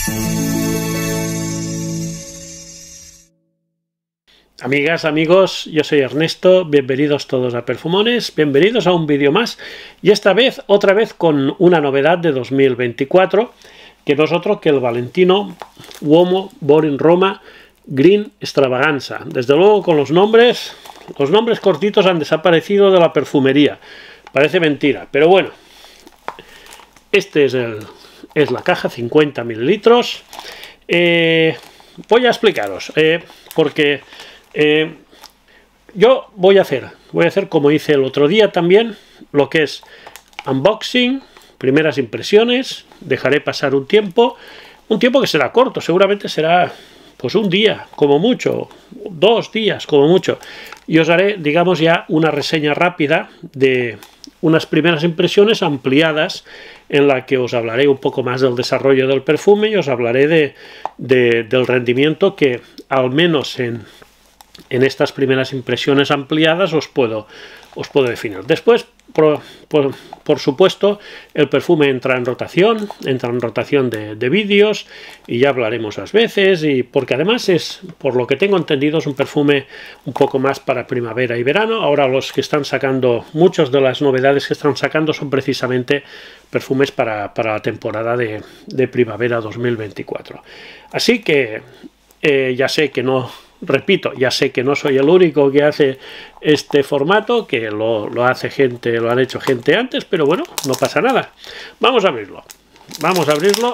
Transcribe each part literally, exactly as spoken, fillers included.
Amigas, amigos, yo soy Ernesto, bienvenidos todos a Perfumones, bienvenidos a un vídeo más y esta vez, otra vez con una novedad de dos mil veinticuatro que no es otro que el Valentino Uomo Boring Roma Green Extravaganza. Desde luego con los nombres, los nombres cortitos han desaparecido de la perfumería, parece mentira, pero bueno, este es, el, es la caja, cincuenta mililitros. Eh, voy a explicaros, eh, porque... Eh, yo voy a hacer, voy a hacer como hice el otro día también, lo que es unboxing, primeras impresiones, dejaré pasar un tiempo, un tiempo que será corto, seguramente será pues un día, como mucho, dos días, como mucho, y os haré, digamos, ya una reseña rápida de unas primeras impresiones ampliadas en la que os hablaré un poco más del desarrollo del perfume y os hablaré de, de, del rendimiento que al menos en En estas primeras impresiones ampliadas os puedo, os puedo definir. Después, por, por, por supuesto, el perfume entra en rotación, entra en rotación de, de vídeos y ya hablaremos las veces, y porque además es, por lo que tengo entendido, es un perfume un poco más para primavera y verano. Ahora los que están sacando, muchas de las novedades que están sacando son precisamente perfumes para, para la temporada de, de primavera dos mil veinticuatro. Así que eh, ya sé que no... Repito, ya sé que no soy el único que hace este formato, que lo, lo hace gente, lo han hecho gente antes, pero bueno, no pasa nada. Vamos a abrirlo. Vamos a abrirlo.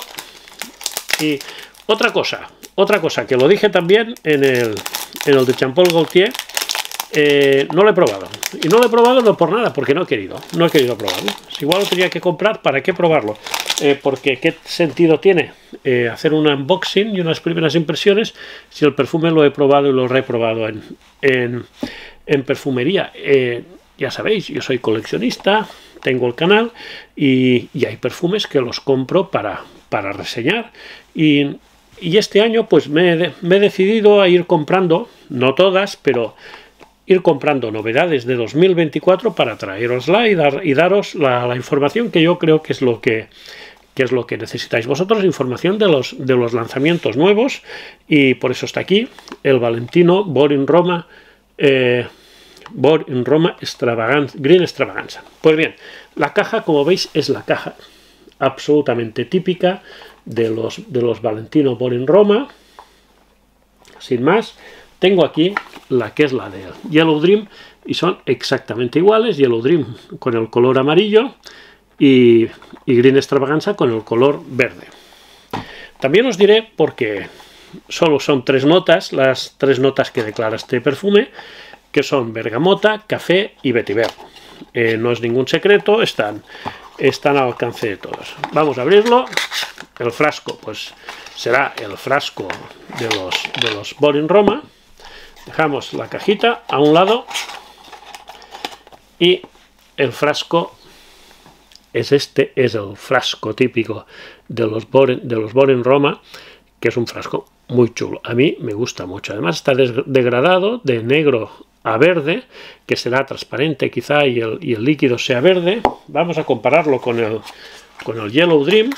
Y otra cosa, otra cosa que lo dije también en el, en el de Jean Paul Gaultier, eh, no lo he probado. Y no lo he probado no por nada, porque no he querido. No he querido probarlo. Si igual lo tenía que comprar, ¿para qué probarlo? Eh, porque ¿qué sentido tiene eh, hacer un unboxing y unas primeras impresiones si el perfume lo he probado y lo he reprobado en, en, en perfumería? Eh, ya sabéis, yo soy coleccionista, tengo el canal y, y hay perfumes que los compro para, para reseñar. Y, y este año pues me, he, me he decidido a ir comprando, no todas, pero... ir comprando novedades de dos mil veinticuatro para traerosla y, dar, y daros la, la información que yo creo que es lo que, que es lo que necesitáis vosotros, información de los, de los lanzamientos nuevos, y por eso está aquí el Valentino Boring Roma eh, Boring Roma Extravaganza, Green Extravaganza. Pues bien, la caja, como veis, es la caja absolutamente típica de los, de los Valentino Boring Roma, sin más. Tengo aquí la que es la de Yellow Dream y son exactamente iguales. Yellow Dream con el color amarillo y, y Green Extravaganza con el color verde. También os diré, porque solo son tres notas, las tres notas que declara este perfume, que son bergamota, café y vetiver. Eh, no es ningún secreto, están, están al alcance de todos. Vamos a abrirlo. El frasco pues será el frasco de los, de los Boring Roma. Dejamos la cajita a un lado y el frasco es este, es el frasco típico de los Boring, de los Boring Roma, que es un frasco muy chulo. A mí me gusta mucho. Además está degradado de negro a verde, que será transparente quizá y el, y el líquido sea verde. Vamos a compararlo con el, con el Yellow Dream,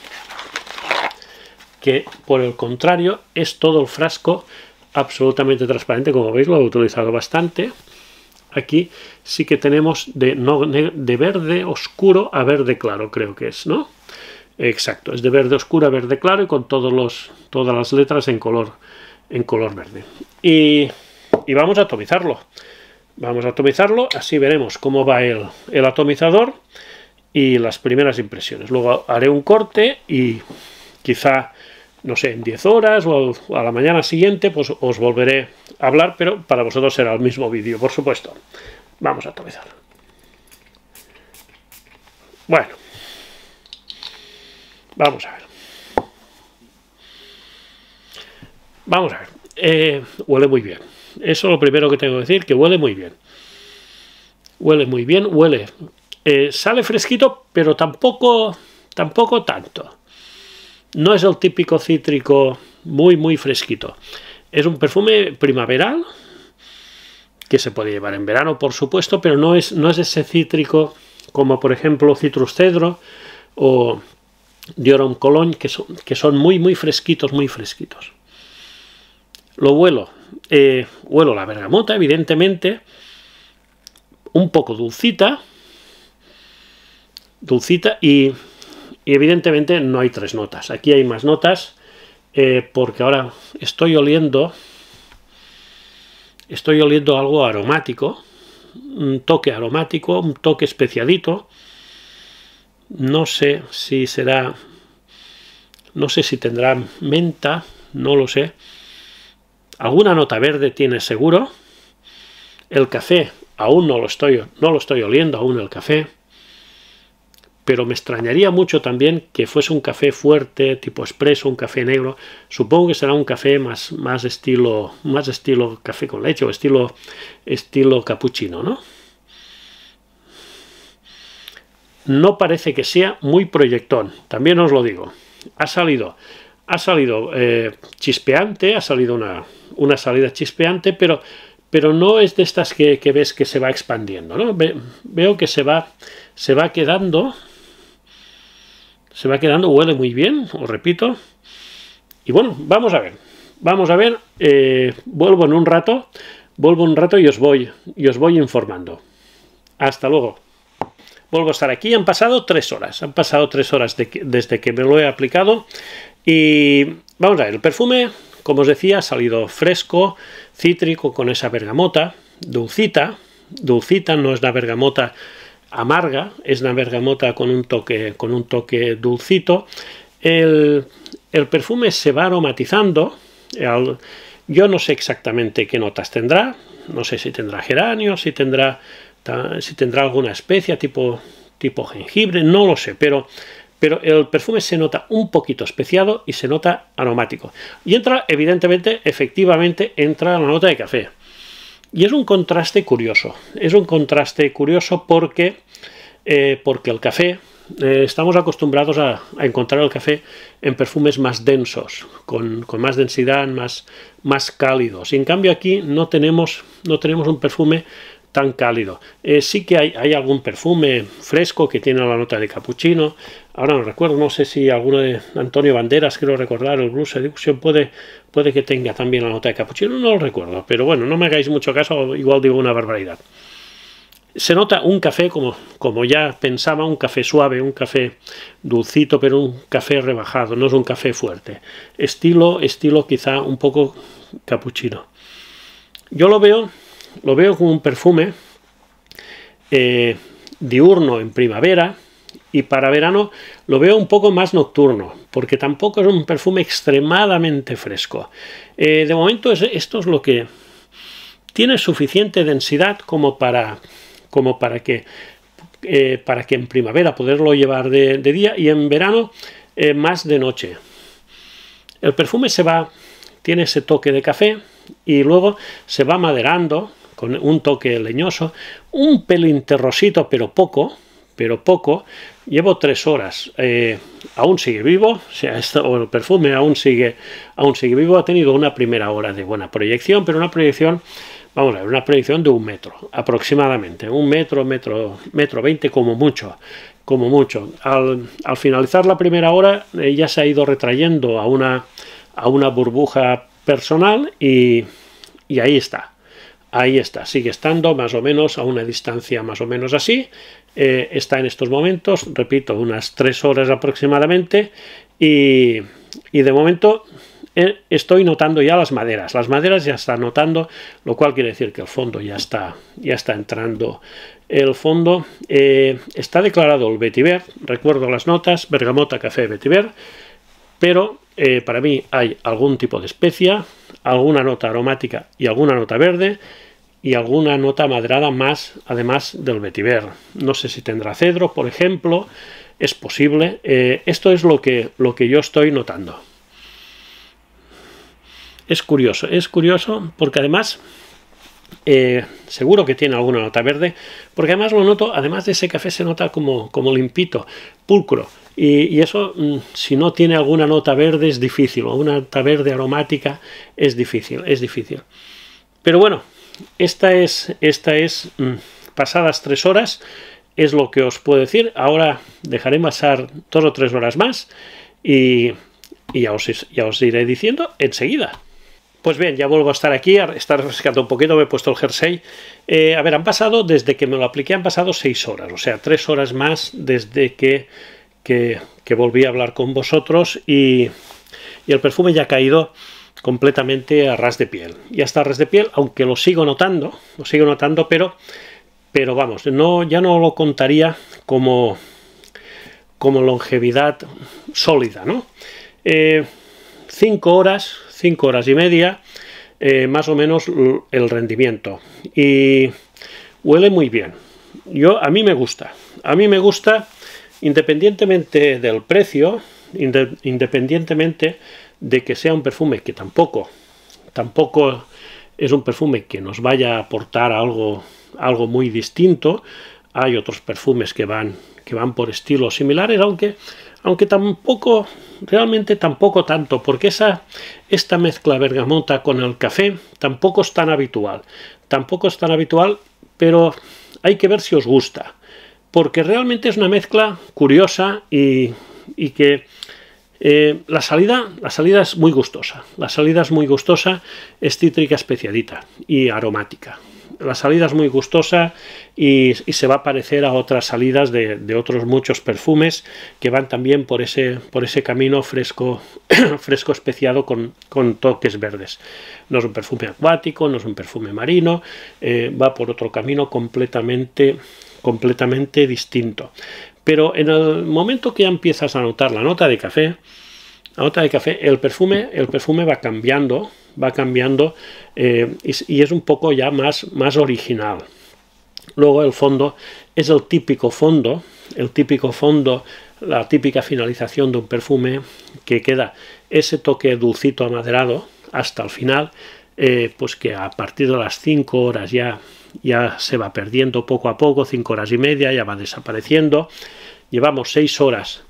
que por el contrario es todo el frasco absolutamente transparente. Como veis, lo he utilizado bastante. Aquí sí que tenemos de, no, de verde oscuro a verde claro, creo que es, ¿no? Exacto, es de verde oscuro a verde claro y con todos los, todas las letras en color, en color verde. Y, y vamos a atomizarlo. Vamos a atomizarlo, así veremos cómo va el, el atomizador y las primeras impresiones. Luego haré un corte y quizá, no sé, en diez horas o a la mañana siguiente pues os volveré a hablar, pero para vosotros será el mismo vídeo, por supuesto. Vamos a atomizar. Bueno, vamos a ver. Vamos a ver. Eh, huele muy bien. Eso es lo primero que tengo que decir, que huele muy bien. Huele muy bien, huele. Eh, sale fresquito, pero tampoco, tampoco tanto. No es el típico cítrico muy, muy fresquito. Es un perfume primaveral que se puede llevar en verano, por supuesto, pero no es, no es ese cítrico como, por ejemplo, citrus cedro o, de Oron Cologne, que son, que son muy, muy fresquitos, muy fresquitos. Lo huelo, eh, huelo la bergamota, evidentemente, un poco dulcita, dulcita y, y evidentemente no hay tres notas. Aquí hay más notas, eh, porque ahora estoy oliendo, estoy oliendo algo aromático, un toque aromático, un toque especiadito. No sé si será, no sé si tendrá menta, no lo sé. Alguna nota verde tiene seguro. El café aún no lo estoy, no lo estoy oliendo, aún el café. Pero me extrañaría mucho también que fuese un café fuerte, tipo expreso, un café negro. Supongo que será un café más, más estilo, más estilo café con leche o estilo, estilo cappuccino, ¿no? No parece que sea muy proyectón, también os lo digo. Ha salido, ha salido eh, chispeante, ha salido una, una salida chispeante, pero, pero no es de estas que, que ves que se va expandiendo, ¿no? Ve, veo que se va, se va quedando, se va quedando, huele muy bien, os repito. Y bueno, vamos a ver, vamos a ver, eh, vuelvo en un rato, vuelvo un rato y os voy, y os voy informando. Hasta luego. Vuelvo a estar aquí, han pasado tres horas, han pasado tres horas de que, desde que me lo he aplicado y vamos a ver, el perfume, como os decía, ha salido fresco, cítrico, con esa bergamota, dulcita, dulcita, no es la bergamota amarga, es una bergamota con un toque, con un toque dulcito. El, el perfume se va aromatizando, el, yo no sé exactamente qué notas tendrá, no sé si tendrá geranio, si tendrá... si tendrá alguna especia tipo, tipo jengibre, no lo sé, pero, pero el perfume se nota un poquito especiado y se nota aromático. Y entra, evidentemente, efectivamente, entra la nota de café. Y es un contraste curioso, es un contraste curioso porque, eh, porque el café, eh, estamos acostumbrados a, a encontrar el café en perfumes más densos, con, con más densidad, más, más cálidos. Y en cambio aquí no tenemos, no tenemos un perfume tan cálido. Eh, sí que hay, hay algún perfume fresco que tiene la nota de cappuccino. Ahora no recuerdo, no sé si alguno de Antonio Banderas, quiero recordar, el Blue Seduction puede, puede que tenga también la nota de cappuccino, no lo recuerdo, pero bueno, no me hagáis mucho caso, igual digo una barbaridad. Se nota un café, como, como ya pensaba, un café suave, un café dulcito, pero un café rebajado, no es un café fuerte. Estilo, estilo quizá un poco cappuccino. Yo lo veo Lo veo como un perfume eh, diurno en primavera y para verano lo veo un poco más nocturno, porque tampoco es un perfume extremadamente fresco. Eh, de momento es, esto es lo que tiene suficiente densidad como para, como para, que, eh, para que en primavera poderlo llevar de, de día y en verano eh, más de noche. El perfume se va, tiene ese toque de café y luego se va maderando con un toque leñoso, un pelín terrosito, pero poco, pero poco. Llevo tres horas, eh, aún sigue vivo, o sea, esto, o el perfume aún sigue, aún sigue vivo. Ha tenido una primera hora de buena proyección, pero una proyección, vamos a ver, una proyección de un metro aproximadamente, un metro, metro, metro veinte como mucho, como mucho. Al, al finalizar la primera hora eh, ya se ha ido retrayendo a una, a una burbuja personal y, y ahí está. Ahí está, sigue estando más o menos a una distancia más o menos así, eh, está en estos momentos, repito, unas tres horas aproximadamente y, y de momento eh, estoy notando ya las maderas, las maderas ya están notando, lo cual quiere decir que el fondo ya está, ya está entrando. El fondo eh, está declarado el vetiver, recuerdo las notas, bergamota, café, vetiver, pero eh, para mí hay algún tipo de especia, alguna nota aromática y alguna nota verde y alguna nota maderada más, además del vetiver. No sé si tendrá cedro, por ejemplo, es posible. Eh, esto es lo que, lo que yo estoy notando. Es curioso, es curioso porque además eh, seguro que tiene alguna nota verde, porque además lo noto, además de ese café se nota como, como limpito, pulcro. Y, y eso, si no tiene alguna nota verde, es difícil, o una nota verde aromática, es difícil, es difícil. Pero bueno, esta es, esta es pasadas tres horas, es lo que os puedo decir. Ahora dejaré pasar dos o tres horas más y, y ya, os, ya os iré diciendo enseguida. Pues bien, ya vuelvo a estar aquí, a estar refrescando un poquito, me he puesto el jersey. Eh, a ver, han pasado, desde que me lo apliqué, han pasado seis horas, o sea, tres horas más desde que, que, que volví a hablar con vosotros y, y el perfume ya ha caído completamente a ras de piel. Ya está a ras de piel, aunque lo sigo notando, lo sigo notando, pero, pero vamos, no, ya no lo contaría como, como longevidad sólida, ¿no? Eh, cinco horas... cinco horas y media, eh, más o menos el rendimiento. Y huele muy bien. Yo, a mí me gusta. A mí me gusta, independientemente del precio, inde, independientemente de que sea un perfume que tampoco, tampoco es un perfume que nos vaya a aportar algo, algo muy distinto. Hay otros perfumes que van, que van por estilos similares, aunque... aunque tampoco, realmente tampoco tanto, porque esa, esta mezcla bergamota con el café tampoco es tan habitual, tampoco es tan habitual, pero hay que ver si os gusta, porque realmente es una mezcla curiosa y, y que eh, la salida, la salida es muy gustosa, la salida es muy gustosa, es cítrica especiadita y aromática. La salida es muy gustosa y, y se va a parecer a otras salidas de, de otros muchos perfumes que van también por ese, por ese camino fresco, fresco especiado con, con toques verdes. No es un perfume acuático, no es un perfume marino, eh, va por otro camino completamente, completamente distinto. Pero en el momento que ya empiezas a notar la nota de café, la nota de café, el perfume, el perfume va cambiando, va cambiando eh, y, y es un poco ya más, más original. Luego el fondo es el típico fondo, el típico fondo, la típica finalización de un perfume que queda ese toque dulcito amaderado hasta el final, eh, pues que a partir de las cinco horas ya, ya se va perdiendo poco a poco, cinco horas y media, ya va desapareciendo. Llevamos seis horas.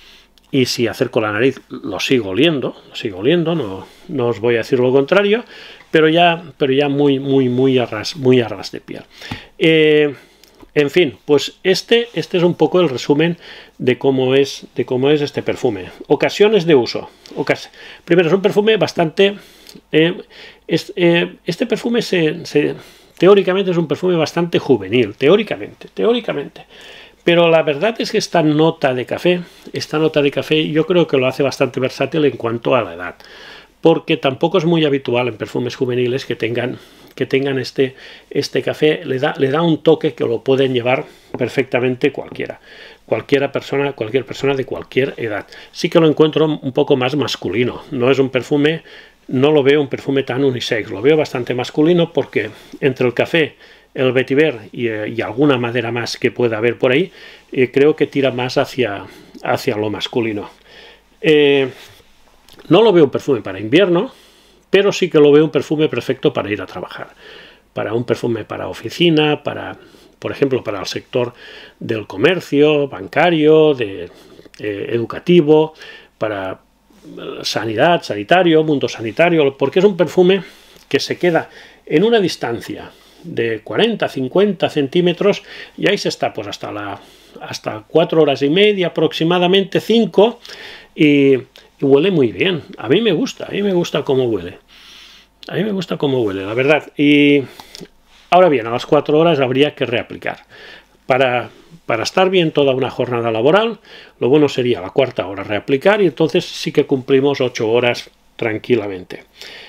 Y si acerco la nariz lo sigo oliendo, lo sigo oliendo, no, no os voy a decir lo contrario, pero ya, pero ya muy, muy, muy a ras, muy a ras de piel. Eh, en fin, pues este, este es un poco el resumen de cómo es, de cómo es este perfume. Ocasiones de uso. Ocas Primero, es un perfume bastante... Eh, es, eh, este perfume se, se, teóricamente es un perfume bastante juvenil, teóricamente, teóricamente. Pero la verdad es que esta nota de café, esta nota de café yo creo que lo hace bastante versátil en cuanto a la edad, porque tampoco es muy habitual en perfumes juveniles que tengan, que tengan este, este café, le da, le da un toque que lo pueden llevar perfectamente cualquiera, cualquiera persona, cualquier persona de cualquier edad. Sí que lo encuentro un poco más masculino, no es un perfume, no lo veo un perfume tan unisex, lo veo bastante masculino porque entre el café, el vetiver y, y alguna madera más que pueda haber por ahí, eh, creo que tira más hacia, hacia lo masculino. Eh, no lo veo un perfume para invierno, pero sí que lo veo un perfume perfecto para ir a trabajar. Para un perfume para oficina, para, por ejemplo, para el sector del comercio, bancario, de, eh, educativo, para sanidad, sanitario, mundo sanitario, porque es un perfume que se queda en una distancia de cuarenta a cincuenta centímetros y ahí se está pues hasta la hasta cuatro horas y media aproximadamente, cinco, y, y huele muy bien. A mí me gusta, a mí me gusta cómo huele, a mí me gusta cómo huele, la verdad. Y ahora bien, a las cuatro horas habría que reaplicar para, para estar bien toda una jornada laboral. Lo bueno sería a la cuarta hora reaplicar y entonces sí que cumplimos ocho horas tranquilamente.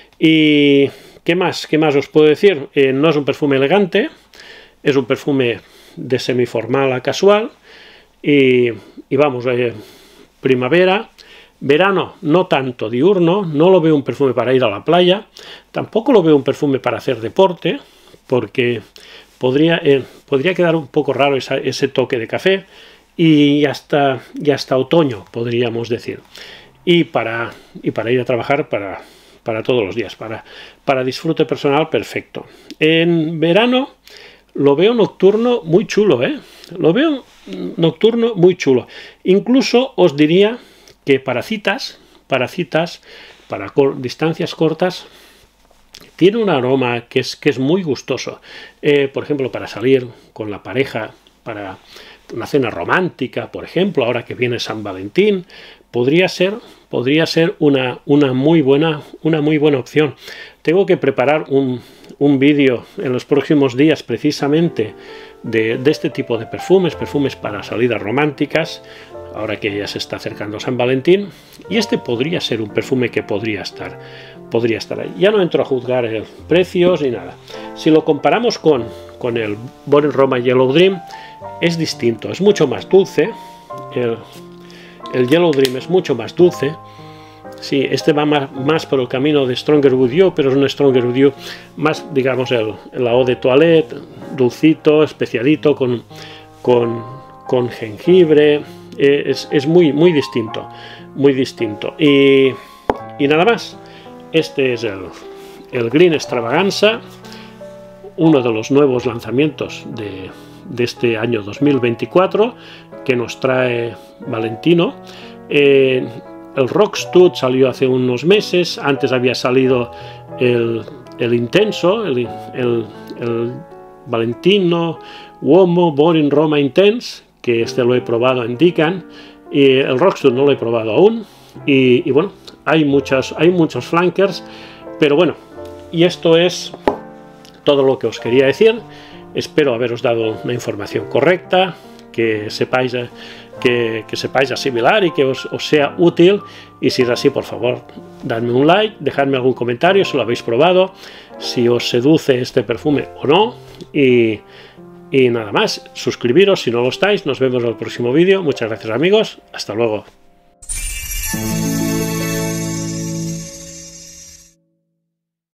Y ¿qué más? ¿Qué más os puedo decir? Eh, no es un perfume elegante, es un perfume de semiformal a casual y, y vamos, eh, primavera, verano no tanto diurno, no lo veo un perfume para ir a la playa, tampoco lo veo un perfume para hacer deporte, porque podría, eh, podría quedar un poco raro esa, ese toque de café y hasta, y hasta otoño podríamos decir. Y para, y para ir a trabajar, para... para todos los días, para, para disfrute personal, perfecto. En verano lo veo nocturno muy chulo, ¿eh? Lo veo nocturno muy chulo. Incluso os diría que para citas, para citas, para cor distancias cortas, tiene un aroma que es, que es muy gustoso. Eh, por ejemplo, para salir con la pareja, para, una cena romántica, por ejemplo, ahora que viene San Valentín, podría ser, podría ser una, una, muy buena, una muy buena opción. Tengo que preparar un, un vídeo en los próximos días precisamente de, de este tipo de perfumes, perfumes para salidas románticas, ahora que ya se está acercando San Valentín, y este podría ser un perfume que podría estar, podría estar ahí. Ya no entro a juzgar el precios ni nada. Si lo comparamos con, con el Boring Aroma Yellow Dream, es distinto, es mucho más dulce. El, el Yellow Dream es mucho más dulce. Sí, este va más, más por el camino de Stronger With You, pero es un Stronger With You más, digamos, el, el Eau de Toilette, dulcito, especiadito, con, con, con jengibre. Eh, es, es muy, muy distinto, muy distinto. Y, y nada más. Este es el, el Green Extravaganza, uno de los nuevos lanzamientos de, de este año dos mil veinticuatro que nos trae Valentino. Eh, el Rockstud salió hace unos meses, antes había salido el, el Intenso, el, el, el Valentino Uomo Boring Aroma Intense, que este lo he probado en Deacon, y el Rockstud no lo he probado aún, y, y bueno, hay, muchas, hay muchos flankers, pero bueno, y esto es todo lo que os quería decir. Espero haberos dado una información correcta, que sepáis, que, que sepáis asimilar y que os, os sea útil, y si es así, por favor, dadme un like, dejadme algún comentario si lo habéis probado, si os seduce este perfume o no, y, y nada más, suscribiros si no lo estáis. Nos vemos en el próximo vídeo. Muchas gracias, amigos, hasta luego.